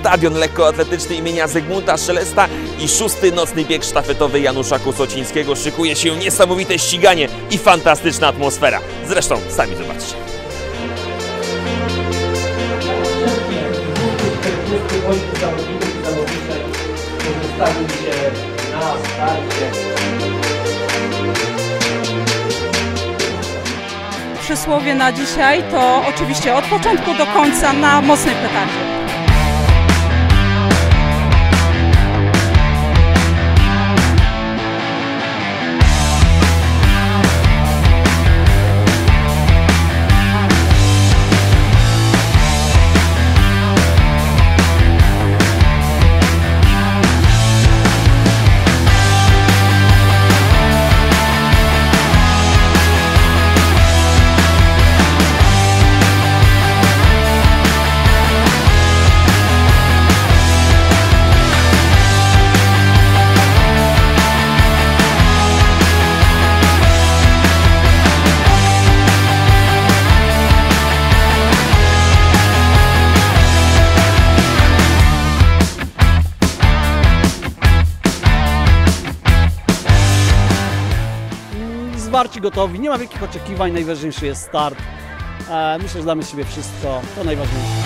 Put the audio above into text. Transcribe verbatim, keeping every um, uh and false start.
stadion lekkoatletyczny imienia Zygmunta Szelesta i szósty nocny bieg sztafetowy Janusza Kusocińskiego. Szykuje się niesamowite ściganie i fantastyczna atmosfera. Zresztą sami zobaczcie. Przysłowie na dzisiaj to oczywiście od początku do końca na mocnej petardzie. Zwarci, gotowi, nie ma wielkich oczekiwań, najważniejszy jest start. Myślę, że damy z siebie wszystko, to najważniejsze.